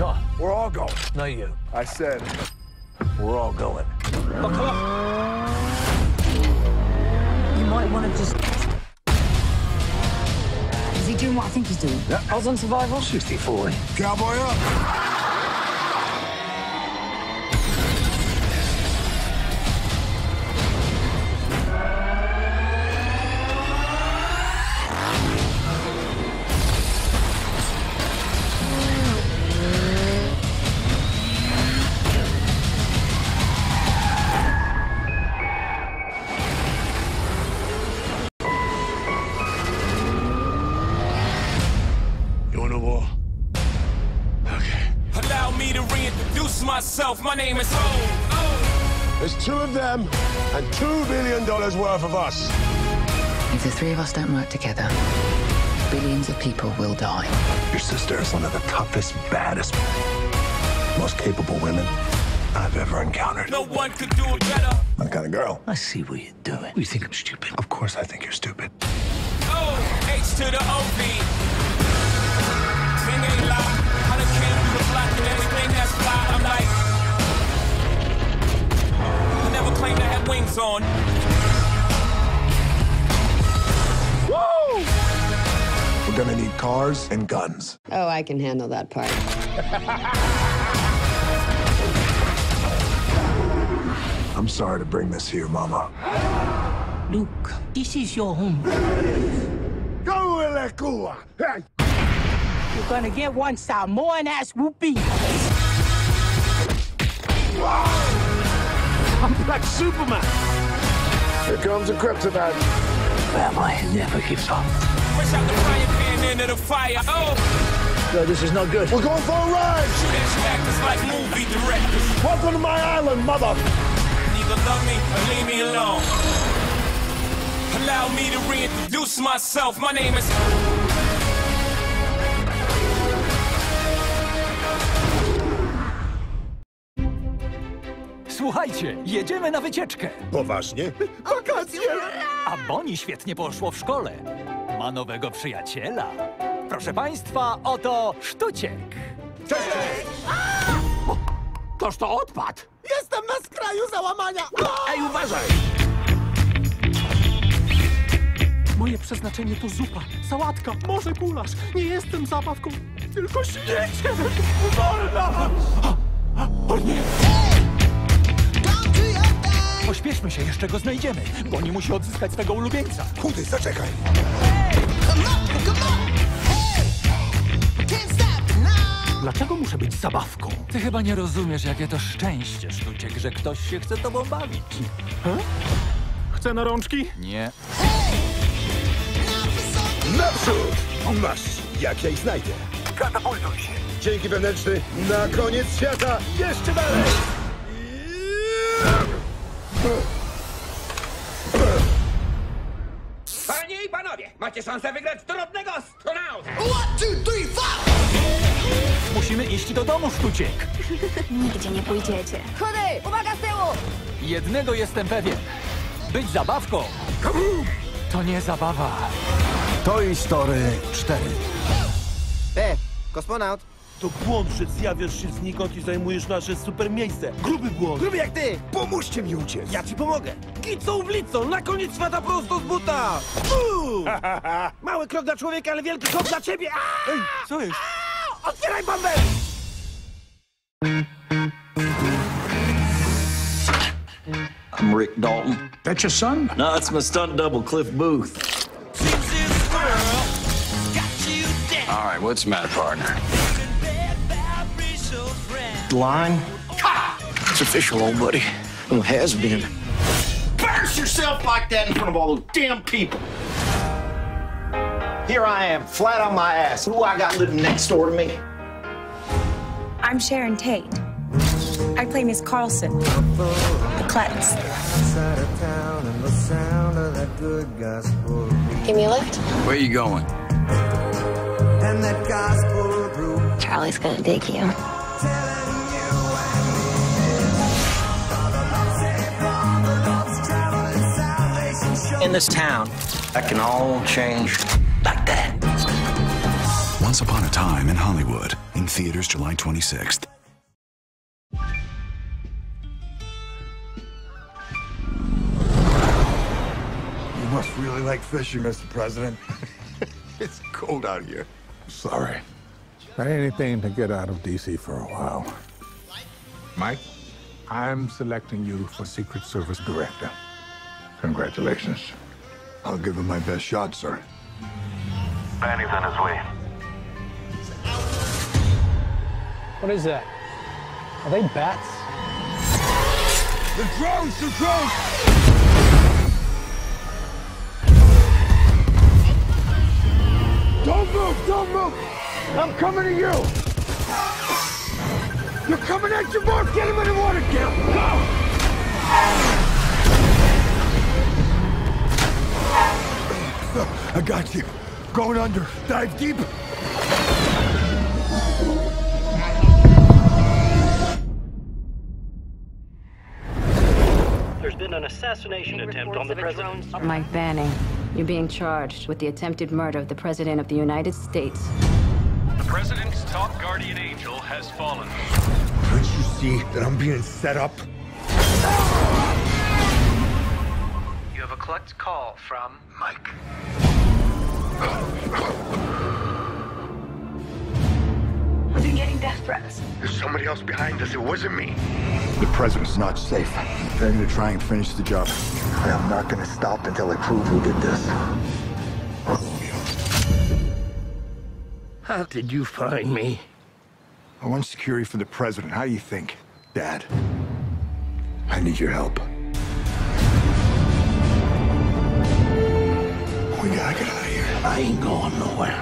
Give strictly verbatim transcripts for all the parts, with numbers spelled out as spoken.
car. We're all going. No, you. I said, we're all going. Oh, come on. You might want to just... Is he doing what I think he's doing? Yeah. I was on survival. sixty forty. Cowboy up. Myself, my name is Ho. There's two of them and two billion dollars worth of us. If the three of us don't work together, billions of people will die. Your sister is one of the toughest, baddest, most capable women I've ever encountered. No one could do it better. My kind of girl. I see what you're doing. You think I'm stupid? Of course I think you're stupid. O, H to the O V. Thing ain't lie. I done came through the block and everything that's fly. I'm like, I never claimed I had wings on. Woo! We're gonna need cars and guns. Oh, I can handle that part. I'm sorry to bring this here, Mama. Luke, this is your home. Go with that Cuba. Hey. You're gonna get one Samoan-ass whoopee. I'm like Superman. Here comes a kryptonite. Family never gives up. Fresh out the frying pan into the fire. Oh, No, this is not good. We're going for a ride. shooting actors like movie directors. Welcome to my island, mother. Neither love me or leave me alone. Allow me to reintroduce myself. My name is... Słuchajcie, jedziemy na wycieczkę. Poważnie? Wakacje! A Boni świetnie poszło w szkole. Ma nowego przyjaciela. Proszę państwa, oto Sztuciek. Cześć! O, toż to odpad. Jestem na skraju załamania! Ej, uważaj! Moje przeznaczenie to zupa, sałatka, może gulasz. Nie jestem zabawką, tylko śmieciem. Wolna! O nie! Pośpieszmy się, jeszcze go znajdziemy. Boni musi odzyskać swego ulubieńca. Chudy, zaczekaj. Dlaczego muszę być zabawką? Ty chyba nie rozumiesz, jakie to szczęście, Sztuciek, że ktoś się chce tobą bawić. Ha? Chce na rączki? Nie. Naprzód! Masz, jak ja ich znajdę. Katapultuj się. Dzięki wewnętrzny, na koniec świata, jeszcze dalej! Panie i panowie, macie szansę wygrać drobnego astronauta! Musimy iść do domu, Sztuciek. Nigdzie nie pójdziecie. Chudy, uwaga z tyłu! Jednego jestem pewien. Być zabawką to nie zabawa. Toy Story cztery. E, kosmonaut. To błąd, że zjawiasz się znikąd i zajmujesz nasze super miejsce. Gruby błąd. Gruby jak ty! Pomóżcie mi uciec. Ja ci pomogę. Kicą w licą, na koniec świata prosto z buta. Uuu! Mały krok dla człowieka, ale wielki krok dla ciebie. Ej, Co jest? otwieraj bambę! I'm Rick Dalton. That's your son? No, it's my stunt double, Cliff Booth. All right, what's the matter, partner? Line? It's official, old buddy. Well, it has been. Embarrass yourself like that in front of all those damn people. Here I am, flat on my ass. Who I got living next door to me? I'm Sharon Tate. I play Miss Carlson, the klutz. Give me a lift. Where you going? Charlie's gonna dig you. In this town, that can all change like that. Once upon a time in Hollywood, In theaters July twenty-sixth. You must really like fishing, Mister President. It's cold out here. Sorry. I ain't anything to get out of D C for a while. Mike, I'm selecting you for Secret Service Director. Congratulations. I'll give him my best shot, sir. Banny's on his way. What is that? Are they bats? The drones! The drones! Don't move! Don't move! I'm coming to you! You're coming at your boat! Get him in the water, Gil! Go! I got you. Going under. Dive deep. There's been an assassination attempt on the president. Mike Banning, you're being charged with the attempted murder of the President of the United States. The president's top guardian angel has fallen. Don't you see that I'm being set up? You have a collect call from Mike. I've been getting death threats. There's somebody else behind us. It wasn't me. The president's not safe. They're gonna try and finish the job. I am not gonna stop until I prove who did this. How did you find me? I want security for the president. How do you think, Dad? I need your help. We gotta get out of here. I ain't going nowhere.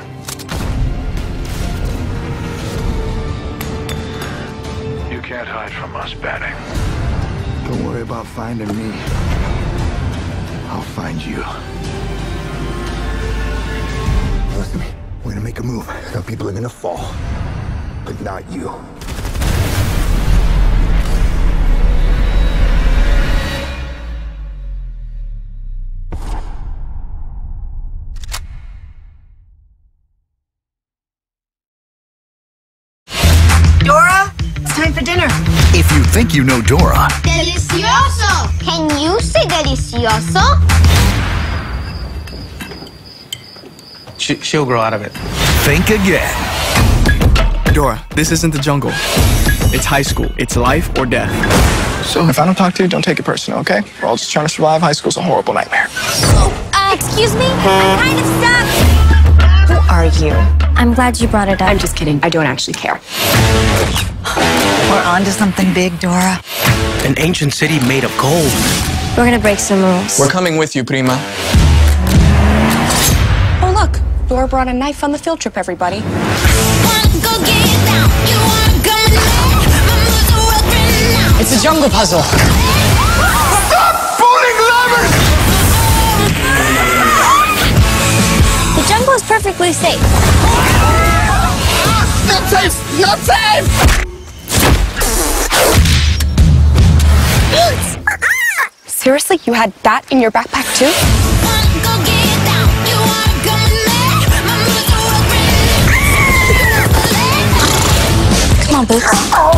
You can't hide from us, Banning. Don't worry about finding me. I'll find you. Listen to me. We're gonna make a move. Some people are gonna fall. But not you. Dora, it's time for dinner. If you think you know Dora, Delicioso! Can you say delicioso? She, she'll grow out of it. think again. Dora, this isn't the jungle. It's high school. It's life or death. So if I don't talk to you, don't take it personal, okay? We're all just trying to survive. High school's a horrible nightmare. Uh, excuse me? I'm kind of stuck. Who are you? I'm glad you brought it up. I'm just kidding. I don't actually care. We're on to something big, Dora. An ancient city made of gold. We're gonna break some rules. We're coming with you, Prima. Oh, look. Dora brought a knife on the field trip, everybody. It's a jungle puzzle. Stop fooling lovers! The jungle is perfectly safe. Not safe! Not safe! Seriously? You had that in your backpack, too? Come on, Boots.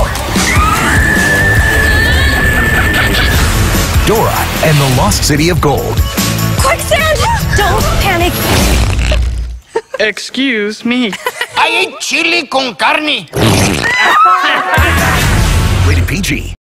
Dora and the Lost City of Gold. Quicksand! Don't panic. Excuse me. I ate chili con carne. Rated P G.